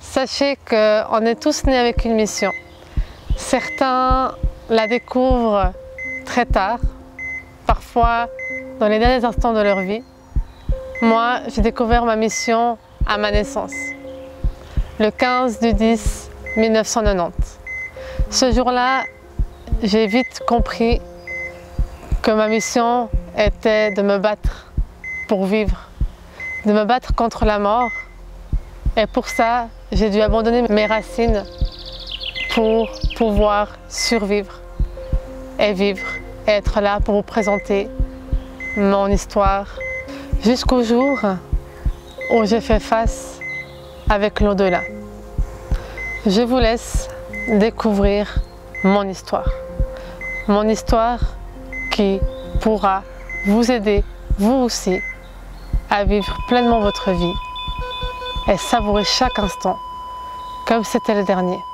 Sachez qu'on est tous nés avec une mission. Certains la découvrent très tard, parfois dans les derniers instants de leur vie. Moi, j'ai découvert ma mission à ma naissance, le 15/10/1990. Ce jour-là, j'ai vite compris que ma mission était de me battre pour vivre, de me battre contre la mort. Et pour ça, j'ai dû abandonner mes racines pour pouvoir survivre et vivre et être là pour vous présenter mon histoire jusqu'au jour où j'ai fait face avec l'au-delà. Je vous laisse découvrir mon histoire qui pourra vous aider, vous aussi, à vivre pleinement votre vie et savourer chaque instant comme c'était le dernier.